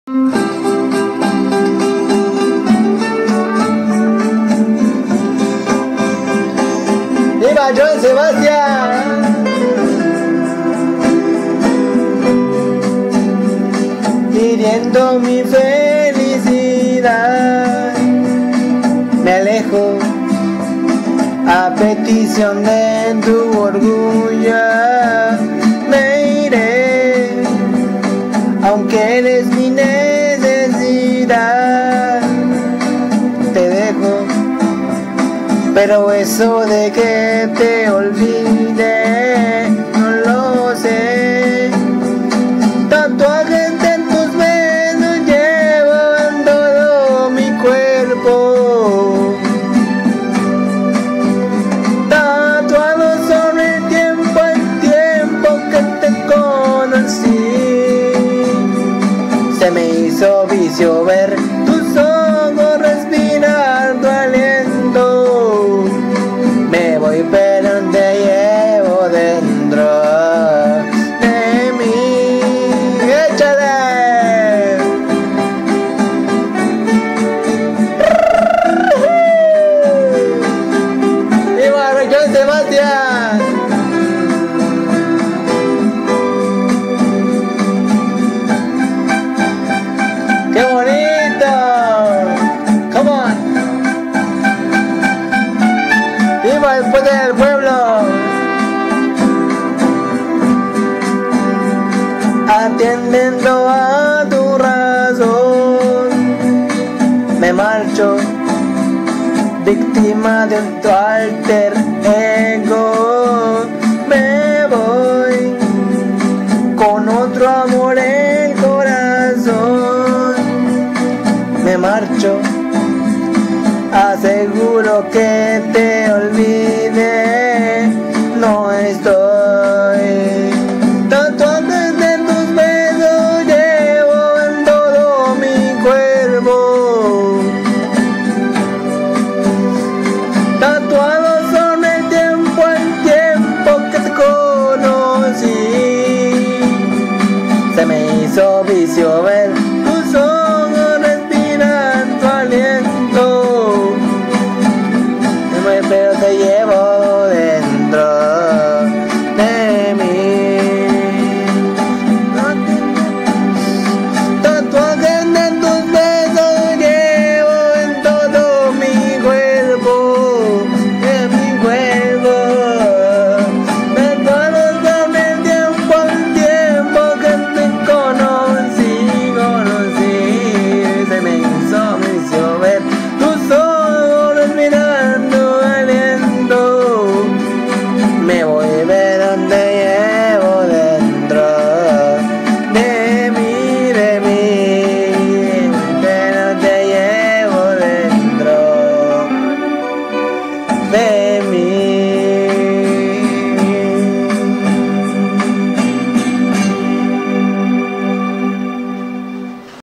¡Viva Joan Sebastián! Hiriendo mi felicidad, me alejo a petición de tu orgullo. Me iré, aunque eres mi necesidad. Te dejo, pero eso de que te olvide, no lo sé. Tatuajes en tus besos llevo en todo mi cuerpo, tatuado sobre el tiempo que te conocí. Se me hizo vicio ver tus ojos, respirar tu aliento. Me voy pero te llevo dentro de mí. ¡Échale! ¡Viva Joan Sebastián! ¡Qué bonito! ¡Come on! ¡Viva el poder del pueblo! Atendiendo a tu razón, me marcho, víctima de tu alter ego. Me voy con otro amor en el corazón. Me marcho, aseguro que te olvide. No estoy. Tatuajes de tus besos llevo en todo mi cuerpo, tatuado sobre el tiempo que te conocí. Se me hizo vicio ver